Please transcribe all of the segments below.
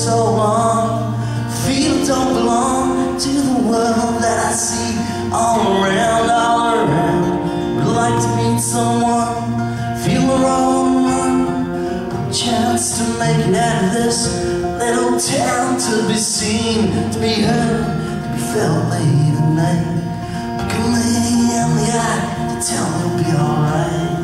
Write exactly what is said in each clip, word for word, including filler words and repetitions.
so long. Feel don't belong to the world that I see all around, all around. Would like to meet someone, feel the wrong one. Chance to make it out of this little town, to be seen, to be heard, to be felt late at night. Look at me in the eye to tell me it'll be alright.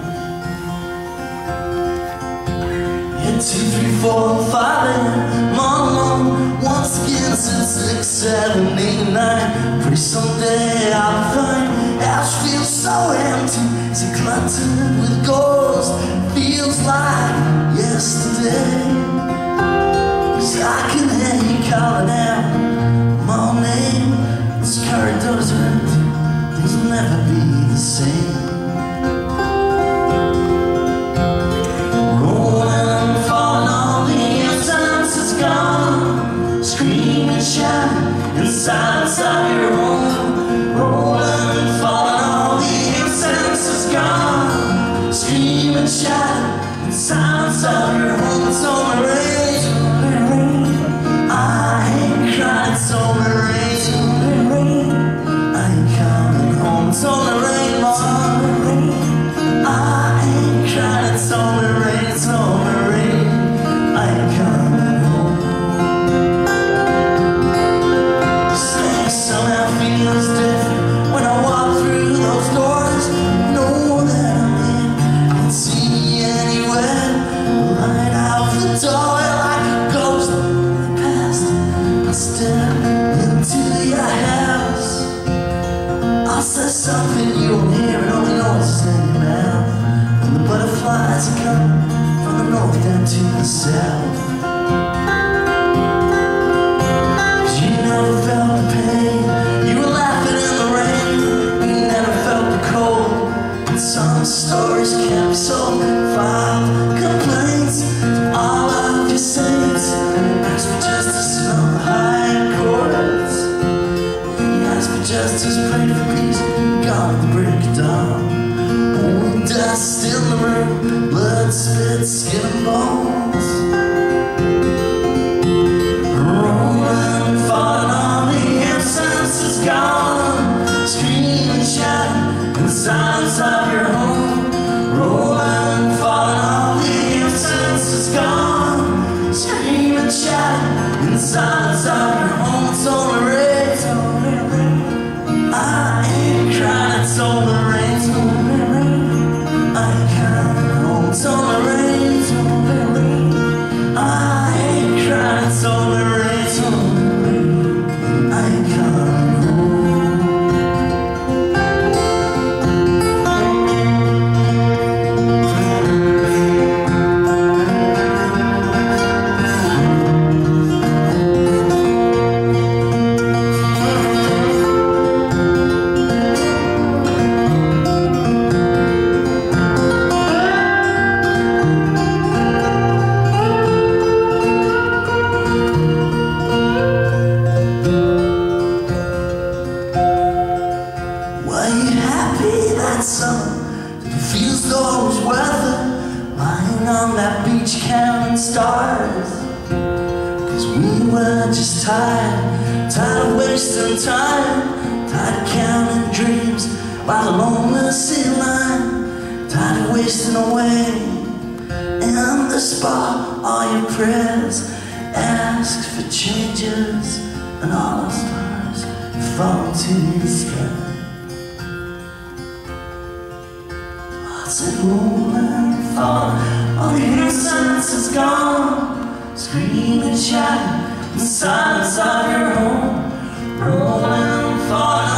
Two, three, four, five, and mom, mom, once again since six, seven, eight, nine. Pretty someday I'll find house feels so empty, it's cluttered with ghosts. Feels like yesterday, 'cause I can hear you calling out my name. This corridor's empty, things will never be the same. Silence of your home, rolling and falling, all the innocence is gone. Scream and shout in silence of your home. It's only rain, I ain't crying. It's only rain, I ain't coming home. It's only rain, Lord, I ain't crying. It's only rain, it's only rain, I ain't coming home. Feels different when I walk through those doors. Know that I'm here, can't see anywhere. Right out the door like a ghost of the past. I step into your house, I'll say something you won't hear, and only noises in your mouth. And the butterflies are coming from the north down to the south. 'Cause you never felt the pain, some stories can't be sold. File complaints to all of your saints. Ask for justice in all the high courts. You ask for justice, pray for peace, God at the break of dawn. Only dust in the room, blood, spit, skin and bones. Rolling and falling, all the innocence is gone. Scream and shout in the silence of your home, rolling and falling, all the innocence is gone. Scream and shout in the silence of your home. It's only rain, it's only rain, I ain't crying. It's only rain, it's only rain, I ain't coming home. It's only rain, it's only rain, I ain't crying. It's only rain, it's only rain, I ain't coming home. Feels though it was worth it, lying on that beach counting stars. 'Cause we were just tired, tired of wasting time, tired of counting dreams by the lonely sea line, tired of wasting away in the spot. All your prayers asked for changes, and all our stars fall to the sky. Said rolling and falling, all the innocence is gone. Scream and shout in the silence of your home, rolling and falling.